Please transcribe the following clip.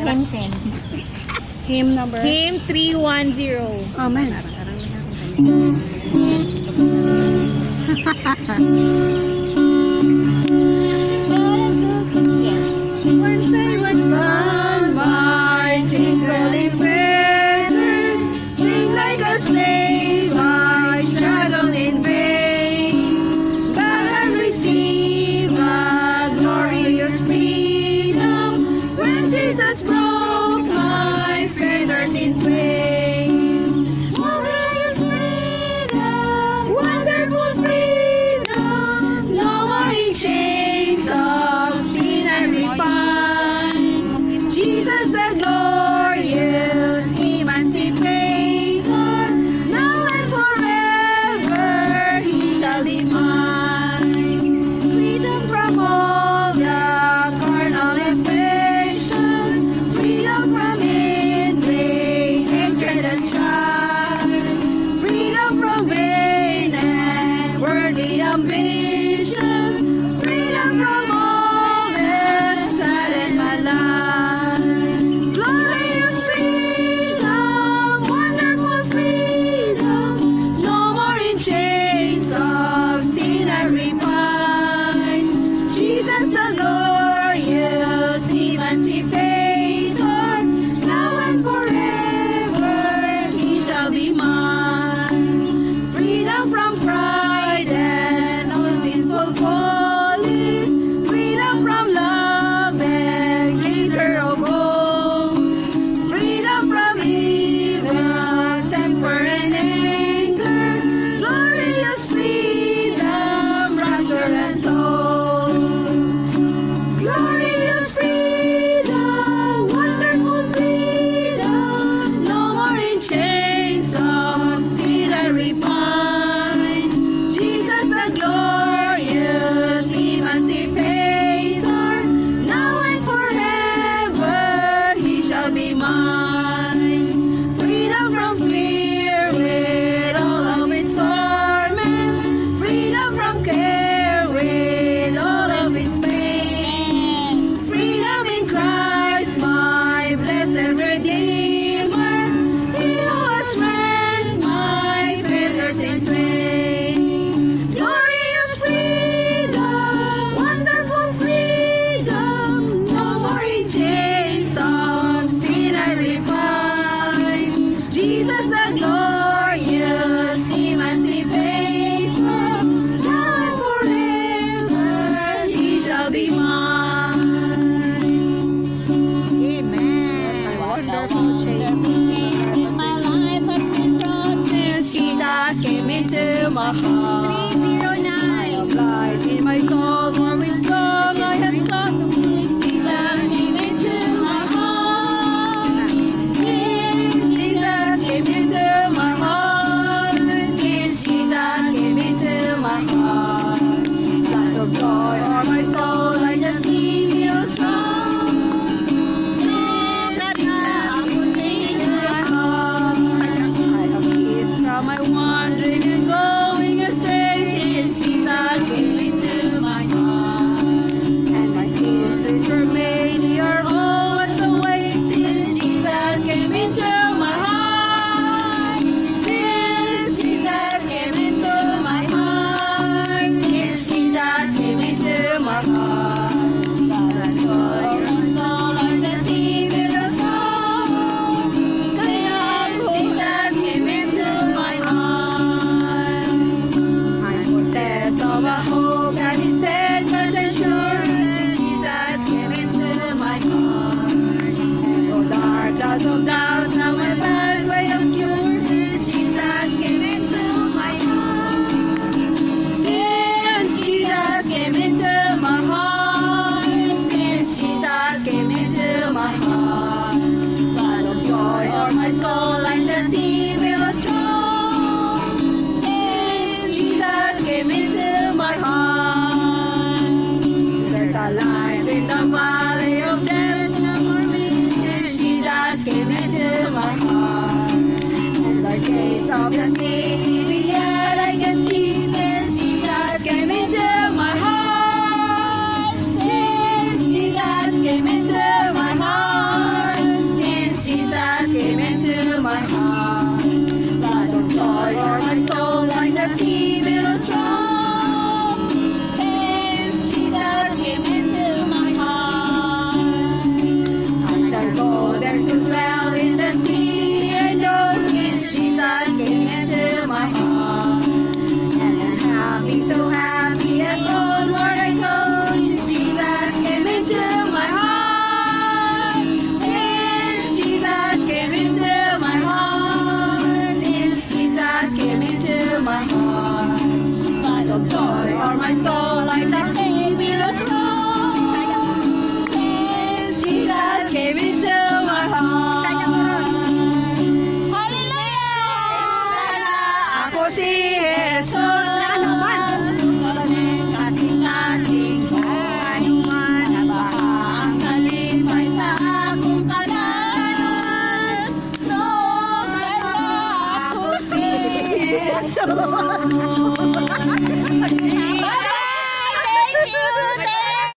send. Hymn number? Hymn 310. Amen. Once I was bound by sin's holy fetters, chained like a slave, I struggled in vain. But I received a glorious freedom when Jesus broke my fetters in twain. Glorious freedom, wonderful freedom, no more in chains of sin and repine. Jesus the glorious emancipator, now and forever he shall be mine. Freedom from all the carnal affection, freedom from envy, hatred and strife, freedom from vain and worldly ambitions, freedom from all that saddened my life. Glorious freedom, wonderful freedom, no more in chains of sin and repine. Jesus the glorious emancipator, now and forever he shall be mine. Freedom from pride and all sinful follies, freedom from love and glitter of gold, freedom from evil temper and anger, glorious freedom, rapture and toll. Glorious freedom, wonderful freedom, no more in chains of sin and repine. Jesus the glorious emancipator, now and forever he shall be mine. Freedom from fear with all of its torments, freedom from care with all of its pain, freedom in Christ my blessed Redeemer, he who has rent my fetters in twain. Glorious freedom, wonderful freedom, no more in chains of sin and repine. Jesus the glorious emancipator, now and forever he shall be mine. Amen. Wonderful change. My life has been brought Since Jesus came into my heart, 309. I applied in my soul for which long I have sought. Since Jesus came into my heart, since Jesus came into my heart, since Jesus came into my heart, light of joy o'er my soul like the sea will strong. Sing that I will sing in my heart. I have peace from my wandering and going astray, since Jesus came into my heart. And my sins which were made here all washed away, since Jesus came into my heart. Since Jesus came into my heart, since Jesus came into my heart. God and joy, your soul like the sea with a song. Since Jesus came into my heart. I'm possessed of a hope that is steadfast and sure, since Jesus came into my heart. And no dark clouds of doubt now my pathway obscure, since Jesus came into my heart. Since Jesus came into my heart, since Jesus came into my heart, God of joy o'er my soul like the sea will strong. Since Jesus came into my heart, there's a light in the valley of death for me. Since Jesus came into my heart, and the gates of the city beyond I can see. Since Jesus came into my heart, since Jesus came into my heart, Jesus.